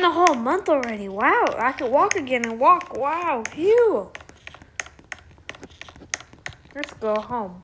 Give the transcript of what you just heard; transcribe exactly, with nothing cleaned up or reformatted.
the whole month already. Wow, I can walk again and walk. Wow, phew. Let's go home.